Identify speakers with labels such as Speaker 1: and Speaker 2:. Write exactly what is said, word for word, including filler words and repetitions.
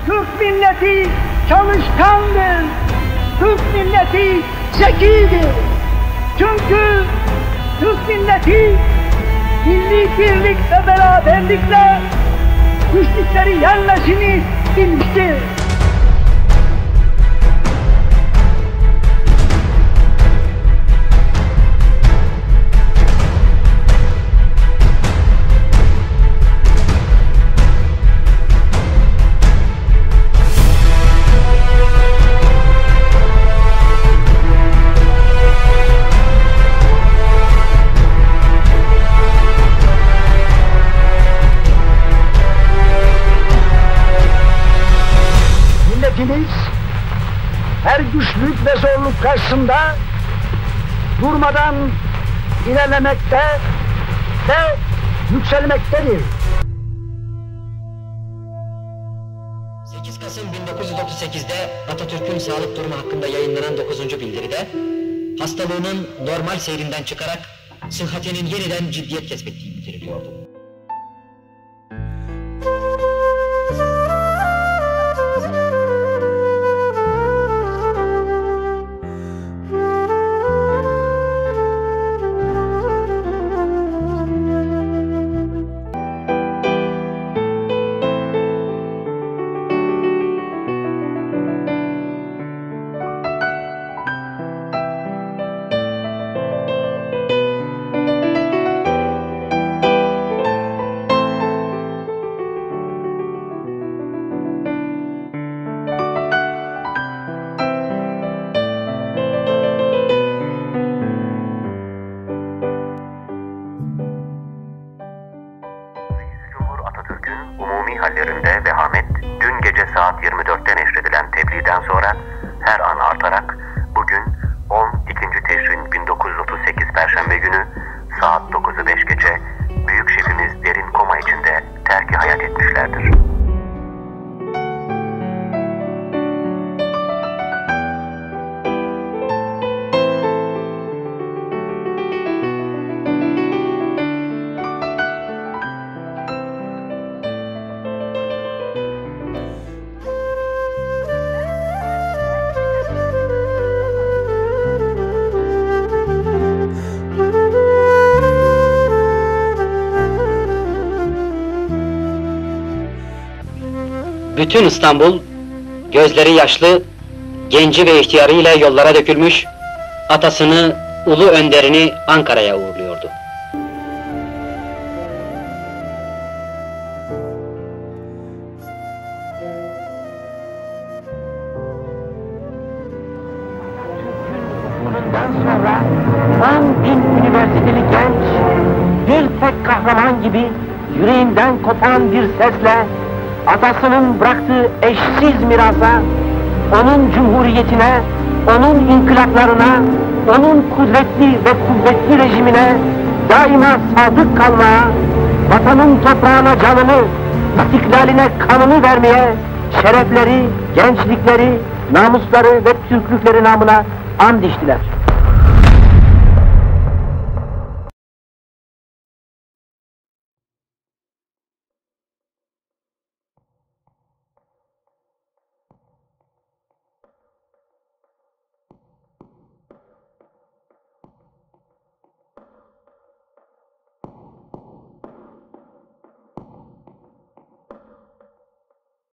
Speaker 1: Türk milleti çalışkandır. Türk milleti zekidir. Çünkü Türk milleti milli birlik ve beraberlikle güçlükleri yenmesini bilmiştir. Milletimiz her güçlük ve zorluk karşısında durmadan ilerlemekte ve yükselmektedir.
Speaker 2: sekiz Kasım bin dokuz yüz otuz sekiz'de Atatürk'ün sağlık durumu hakkında yayınlanan dokuzuncu bildiride hastalığının normal seyrinden çıkarak sıhhatinin yeniden ciddiyet kesbettiği bildiriliyordu.
Speaker 3: Umumi hallerinde vehamet, dün gece saat yirmi dört'te neşredilen tebliğden sonra her an artarak bugün on ikinci Teşrin bin dokuz yüz otuz sekiz Perşembe günü saat dokuz'u beş geçe büyük şefimiz derin koma içinde terk-i hayat etmişlerdir.
Speaker 2: Bütün İstanbul, gözleri yaşlı, genci ve ihtiyarıyla yollara dökülmüş, atasını, ulu önderini Ankara'ya uğurluyordu.
Speaker 4: Bundan sonra on bin üniversiteli genç, bir tek kahraman gibi yüreğinden kopan bir sesle atasının bıraktığı eşsiz mirasa, onun cumhuriyetine, onun inkılaplarına, onun kudretli ve kuvvetli rejimine daima sadık kalmaya, vatanın toprağına canını, istiklaline kanını vermeye, şerefleri, gençlikleri, namusları ve Türklükleri namına and içtiler.